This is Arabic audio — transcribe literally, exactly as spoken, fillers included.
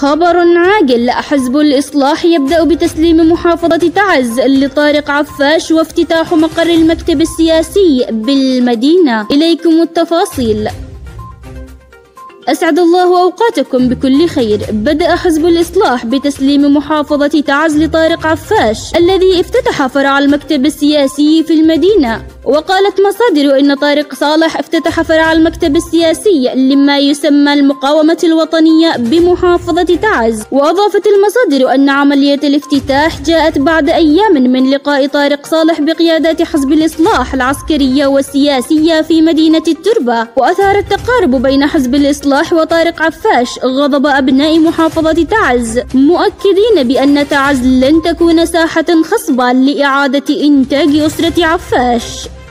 خبر عاجل: حزب الإصلاح يبدأ بتسليم محافظة تعز لطارق عفاش وافتتاح مقر المكتب السياسي بالمدينة. إليكم التفاصيل. أسعد الله أوقاتكم بكل خير. بدأ حزب الإصلاح بتسليم محافظة تعز لطارق عفاش الذي افتتح فرع المكتب السياسي في المدينة. وقالت مصادر إن طارق صالح افتتح فرع المكتب السياسي لما يسمى المقاومة الوطنية بمحافظة تعز. وأضافت المصادر أن عملية الافتتاح جاءت بعد أيام من لقاء طارق صالح بقيادات حزب الإصلاح العسكرية والسياسية في مدينة التربة، وأثار التقارب بين حزب الإصلاح وطارق عفاش غضب أبناء محافظة تعز، مؤكدين بأن تعز لن تكون ساحة خصبة لإعادة إنتاج أسرة عفاش.